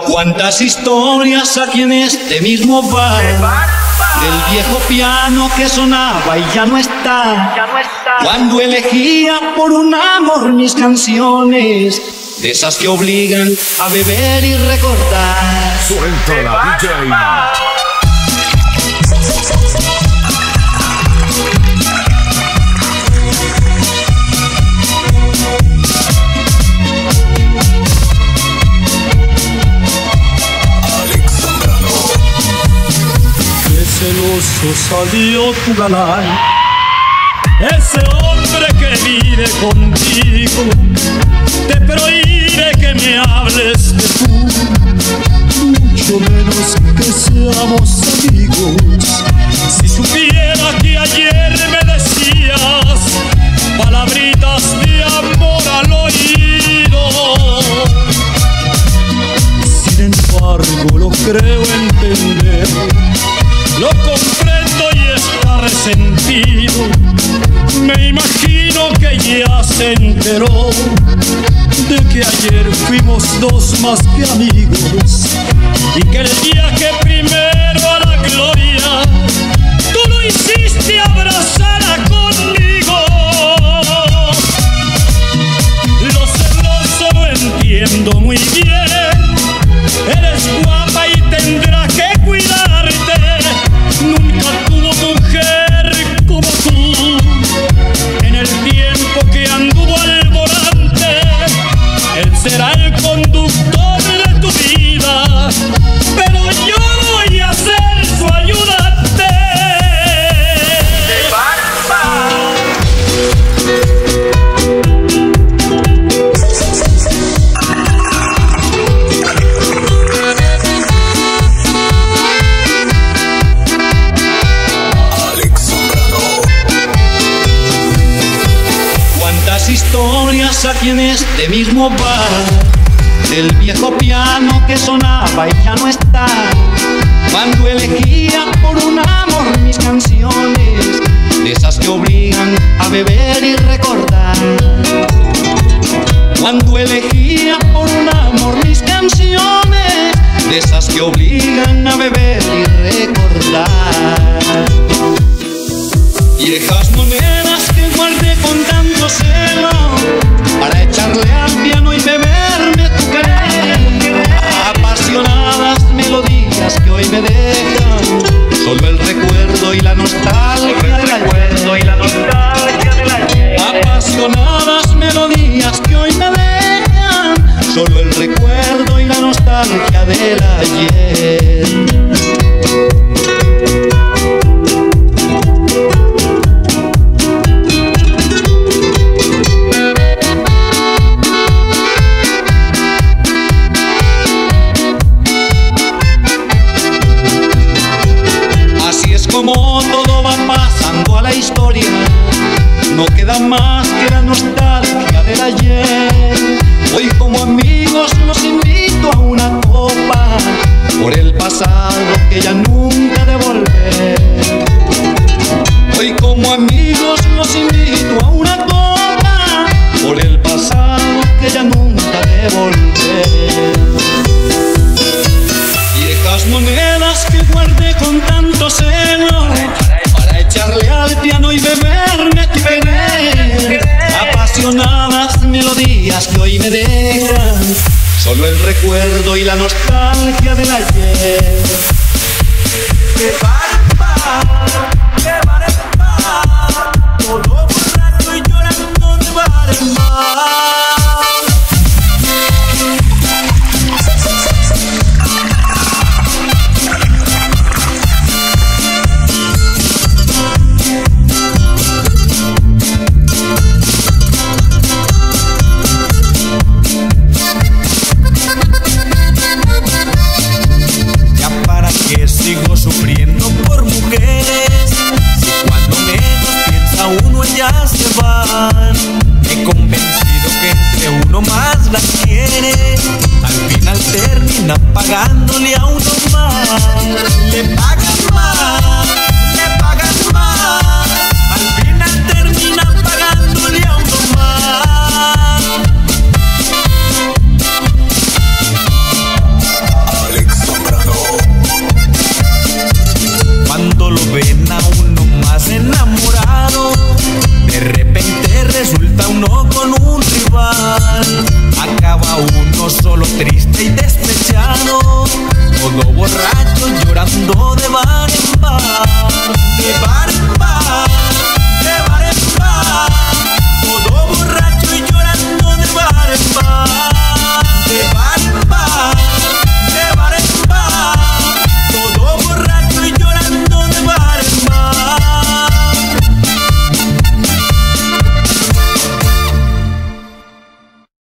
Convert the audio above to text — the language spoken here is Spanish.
Cuántas historias aquí en este mismo bar, del viejo piano que sonaba y ya no está. Cuando elegía por un amor mis canciones, de esas que obligan a beber y recordar. Suelta la DJ. Celoso salió tu galán, ese hombre que vive contigo. Te prohíbe que me hables de tú, mucho menos que seamos amigos. Si supiera que ayer me decías palabritas de amor al oído, sin embargo lo creo entender. Lo comprendo y está resentido. Me imagino que ya se enteró de que ayer fuimos dos más que amigos, y que el día que primero a la gloria tú lo hiciste abrazada conmigo. Lo celoso lo entiendo muy bien. Eres guapa y tendrás que cuidarte. Nunca tuvo mujer como tú. En el tiempo que anduvo al volante, él será el conductor de tu vida, pero yo voy a ser su ayudante. Historias aquí en este mismo bar, del viejo piano que sonaba y ya no está. Cuando elegía por un amor mis canciones, de esas que obligan a beber y recordar. Cuando elegía por un amor mis canciones, de esas que obligan a beber y recordar. Viejas monedas que guardé con tanto celo, para echarle al piano y beberme tu querer. Apasionadas melodías que hoy me dejan solo el recuerdo y la nostalgia del ayer. Apasionadas melodías que hoy me dejan solo el recuerdo y la nostalgia del ayer. Como todo va pasando a la historia, no queda más que la nostalgia del ayer. Hoy como amigos los invito a una copa por el pasado que ya nunca devolver. Hoy como amigos los invito a una copa por el pasado que ya nunca devolver. Viejas monedas que guardé con tanto celo, para echarle al piano y beberme tu querer. Apasionadas melodías que hoy me dejan solo el recuerdo y la nostalgia del ayer. ¡Qué barba! ¡Qué barba! Todo borracho y llorando de barba. Sigo sufriendo por mujeres, si cuando menos piensa uno ellas se van. He convencido que entre uno más las quiere, al final termina pagándole a uno más. Le pagan más, le pagan más, al final termina pagándole a uno más. repente resulta uno con un rival, acaba uno solo, triste y despechado, todo borracho, llorando de bar en bar.